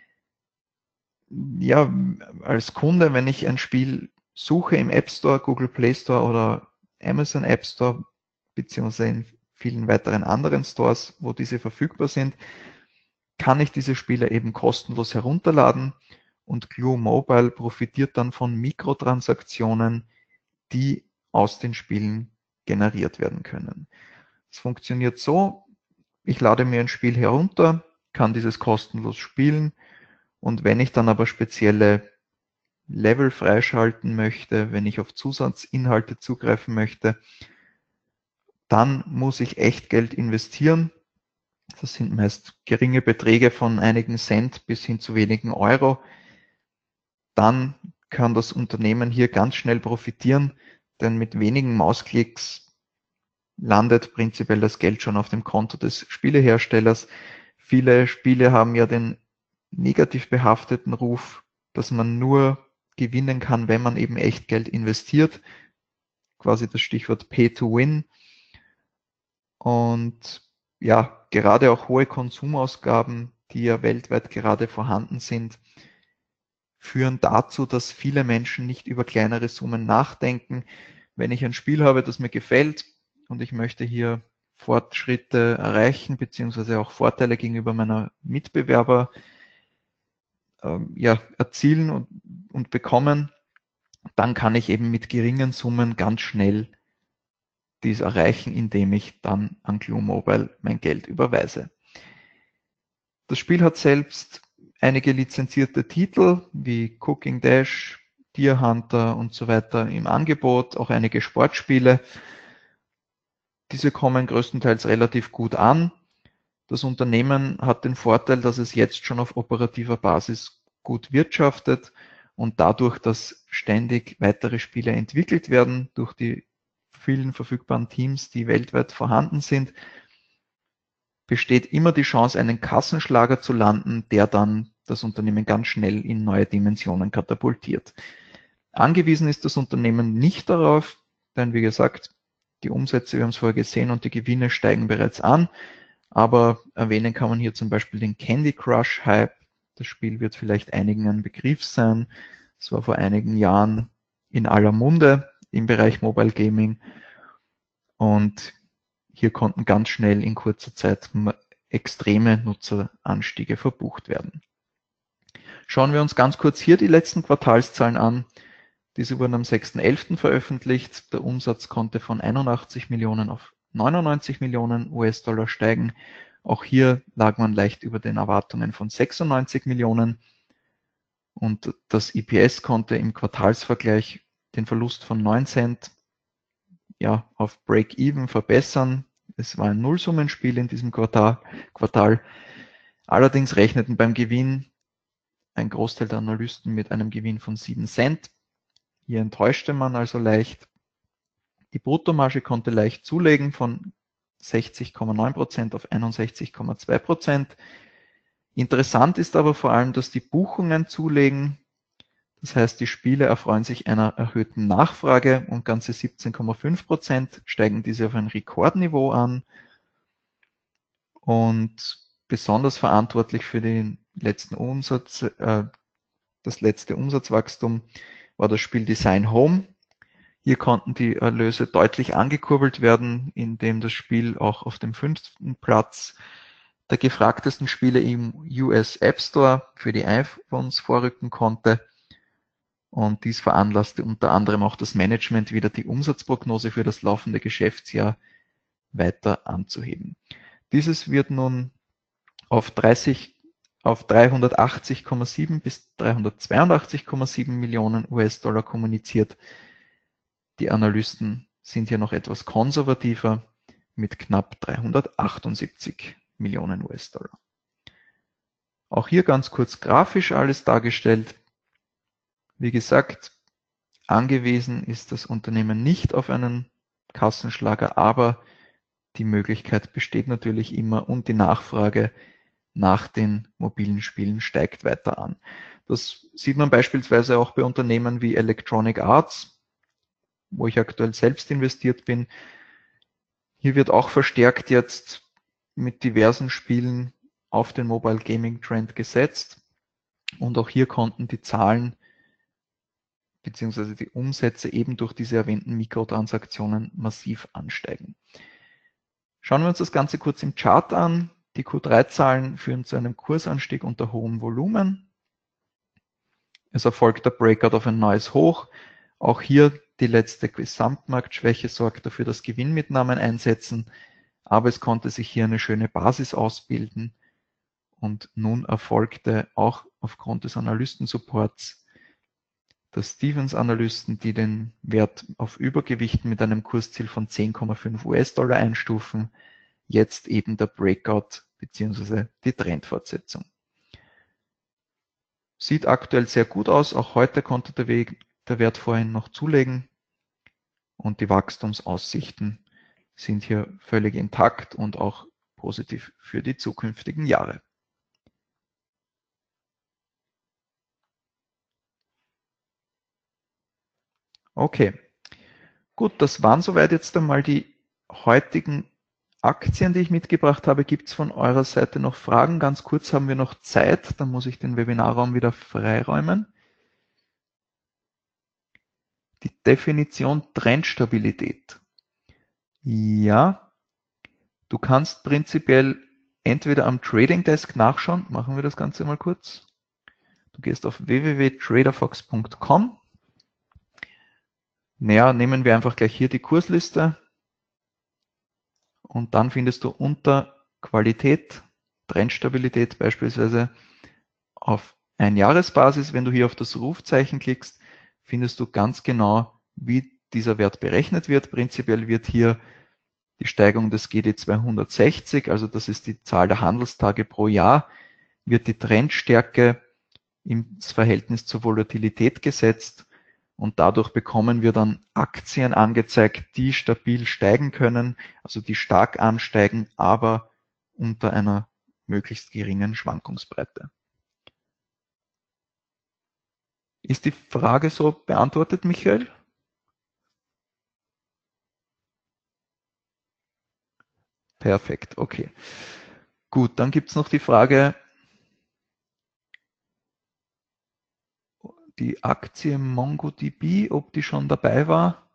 Ja, als Kunde, wenn ich ein Spiel suche im App Store, Google Play Store oder Amazon App Store, beziehungsweise in vielen weiteren anderen Stores, wo diese verfügbar sind, kann ich diese Spiele eben kostenlos herunterladen und Glu Mobile profitiert dann von Mikrotransaktionen, die aus den Spielen generiert werden können. Es funktioniert so, ich lade mir ein Spiel herunter, kann dieses kostenlos spielen und wenn ich dann aber spezielle Level freischalten möchte, wenn ich auf Zusatzinhalte zugreifen möchte, dann muss ich Echtgeld investieren. Das sind meist geringe Beträge von einigen Cent bis hin zu wenigen Euro. Dann kann das Unternehmen hier ganz schnell profitieren, denn mit wenigen Mausklicks landet prinzipiell das Geld schon auf dem Konto des Spieleherstellers. Viele Spiele haben ja den negativ behafteten Ruf, dass man nur gewinnen kann, wenn man eben Echtgeld investiert. Quasi das Stichwort Pay to Win. Und ja, gerade auch hohe Konsumausgaben, die ja weltweit gerade vorhanden sind, führen dazu, dass viele Menschen nicht über kleinere Summen nachdenken. Wenn ich ein Spiel habe, das mir gefällt und ich möchte hier Fortschritte erreichen, beziehungsweise auch Vorteile gegenüber meiner Mitbewerber ähm, ja, erzielen und, und bekommen, dann kann ich eben mit geringen Summen ganz schnell dies erreichen, indem ich dann an Glu Mobile mein Geld überweise. Das Spiel hat selbst einige lizenzierte Titel wie Cooking Dash, Deer Hunter und so weiter im Angebot, auch einige Sportspiele. Diese kommen größtenteils relativ gut an. Das Unternehmen hat den Vorteil, dass es jetzt schon auf operativer Basis gut wirtschaftet und dadurch, dass ständig weitere Spiele entwickelt werden durch die vielen verfügbaren Teams, die weltweit vorhanden sind, besteht immer die Chance, einen Kassenschlager zu landen, der dann das Unternehmen ganz schnell in neue Dimensionen katapultiert. Angewiesen ist das Unternehmen nicht darauf, denn wie gesagt, die Umsätze, wir haben es vorher gesehen, und die Gewinne steigen bereits an. Aber erwähnen kann man hier zum Beispiel den Candy Crush Hype. Das Spiel wird vielleicht einigen ein Begriff sein. Es war vor einigen Jahren in aller Munde im Bereich Mobile Gaming. Und hier konnten ganz schnell in kurzer Zeit extreme Nutzeranstiege verbucht werden. Schauen wir uns ganz kurz hier die letzten Quartalszahlen an. Diese wurden am sechsten elften veröffentlicht. Der Umsatz konnte von einundachtzig Millionen auf neunundneunzig Millionen U S-Dollar steigen. Auch hier lag man leicht über den Erwartungen von sechsundneunzig Millionen. Und das I P S konnte im Quartalsvergleich den Verlust von neun Cent ja, auf Break-Even verbessern. Es war ein Nullsummenspiel in diesem Quartal, Quartal. Allerdings rechneten beim Gewinn ein Großteil der Analysten mit einem Gewinn von sieben Cent. Hier enttäuschte man also leicht. Die Bruttomarge konnte leicht zulegen von sechzig Komma neun Prozent auf einundsechzig Komma zwei Prozent. Interessant ist aber vor allem, dass die Buchungen zulegen. Das heißt, die Spiele erfreuen sich einer erhöhten Nachfrage und ganze siebzehn Komma fünf Prozent steigen diese auf ein Rekordniveau an. Und besonders verantwortlich für den letzten Umsatz, äh, das letzte Umsatzwachstum war das Spiel Design Home. Hier konnten die Erlöse deutlich angekurbelt werden, indem das Spiel auch auf dem fünften Platz der gefragtesten Spiele im U S App Store für die iPhones vorrücken konnte. Und dies veranlasste unter anderem auch das Management, wieder die Umsatzprognose für das laufende Geschäftsjahr weiter anzuheben. Dieses wird nun auf dreißig, auf dreihundertachtzig Komma sieben bis dreihundertzweiundachtzig Komma sieben Millionen U S-Dollar kommuniziert. Die Analysten sind hier noch etwas konservativer mit knapp dreihundertachtundsiebzig Millionen U S-Dollar. Auch hier ganz kurz grafisch alles dargestellt. Wie gesagt, angewiesen ist das Unternehmen nicht auf einen Kassenschlager, aber die Möglichkeit besteht natürlich immer und die Nachfrage nach den mobilen Spielen steigt weiter an. Das sieht man beispielsweise auch bei Unternehmen wie Electronic Arts, wo ich aktuell selbst investiert bin. Hier wird auch verstärkt jetzt mit diversen Spielen auf den Mobile Gaming Trend gesetzt. Und auch hier konnten die Zahlen bzw. die Umsätze eben durch diese erwähnten Mikrotransaktionen massiv ansteigen. Schauen wir uns das Ganze kurz im Chart an. Die Q drei Zahlen führen zu einem Kursanstieg unter hohem Volumen. Es erfolgt der Breakout auf ein neues Hoch. Auch hier die letzte Gesamtmarktschwäche sorgt dafür, dass Gewinnmitnahmen einsetzen, aber es konnte sich hier eine schöne Basis ausbilden und nun erfolgte auch aufgrund des Analystensupports des Stephens-Analysten, die den Wert auf Übergewichten mit einem Kursziel von zehn Komma fünf U S-Dollar einstufen, jetzt eben der Breakout bzw. die Trendfortsetzung. Sieht aktuell sehr gut aus, auch heute konnte der, Weg, der Wert vorhin noch zulegen und die Wachstumsaussichten sind hier völlig intakt und auch positiv für die zukünftigen Jahre. Okay, gut, das waren soweit jetzt einmal die heutigen Aktien, die ich mitgebracht habe. Gibt es von eurer Seite noch Fragen? Ganz kurz haben wir noch Zeit, dann muss ich den Webinarraum wieder freiräumen. Die Definition Trendstabilität. Ja, du kannst prinzipiell entweder am Trading Desk nachschauen, machen wir das Ganze mal kurz. Du gehst auf w w w punkt traderfox punkt com. Naja, nehmen wir einfach gleich hier die Kursliste und dann findest du unter Qualität, Trendstabilität beispielsweise auf Einjahresbasis, wenn du hier auf das Rufzeichen klickst, findest du ganz genau, wie dieser Wert berechnet wird. Prinzipiell wird hier die Steigung des G D zweihundertsechzig, also das ist die Zahl der Handelstage pro Jahr, wird die Trendstärke ins Verhältnis zur Volatilität gesetzt und dadurch bekommen wir dann Aktien angezeigt, die stabil steigen können, also die stark ansteigen, aber unter einer möglichst geringen Schwankungsbreite. Ist die Frage so beantwortet, Michael? Perfekt, okay. Gut, dann gibt es noch die Frage, die Aktie MongoDB, ob die schon dabei war.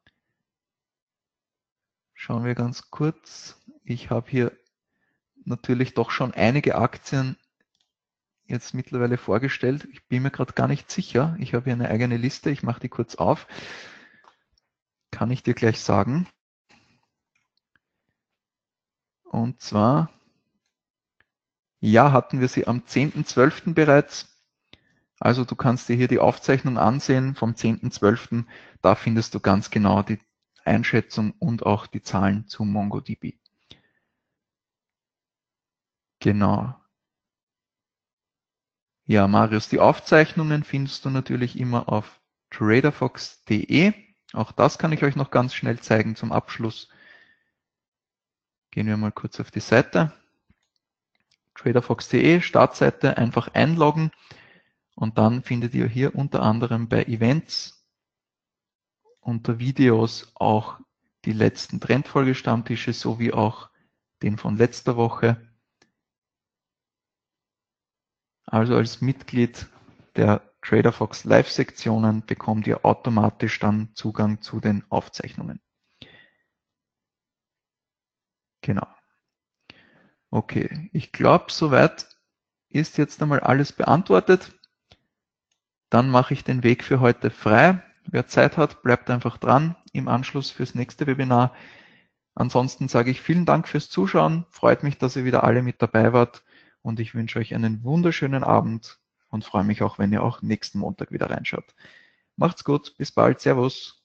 Schauen wir ganz kurz. Ich habe hier natürlich doch schon einige Aktien jetzt mittlerweile vorgestellt. Ich bin mir gerade gar nicht sicher. Ich habe hier eine eigene Liste. Ich mache die kurz auf. Kann ich dir gleich sagen. Und zwar, ja, hatten wir sie am zehnten zwölften bereits. Also du kannst dir hier die Aufzeichnung ansehen vom zehnten zwölften Da findest du ganz genau die Einschätzung und auch die Zahlen zu MongoDB. Genau. Ja, Marius, die Aufzeichnungen findest du natürlich immer auf traderfox punkt de. Auch das kann ich euch noch ganz schnell zeigen zum Abschluss. Gehen wir mal kurz auf die Seite. traderfox punkt de, Startseite, einfach einloggen und dann findet ihr hier unter anderem bei Events unter Videos auch die letzten Trendfolgestammtische sowie auch den von letzter Woche. Also als Mitglied der TraderFox Live-Sektionen bekommt ihr automatisch dann Zugang zu den Aufzeichnungen. Genau. Okay, ich glaube, soweit ist jetzt einmal alles beantwortet. Dann mache ich den Weg für heute frei. Wer Zeit hat, bleibt einfach dran im Anschluss fürs nächste Webinar. Ansonsten sage ich vielen Dank fürs Zuschauen. Freut mich, dass ihr wieder alle mit dabei wart und ich wünsche euch einen wunderschönen Abend und freue mich auch, wenn ihr auch nächsten Montag wieder reinschaut. Macht's gut, bis bald, Servus.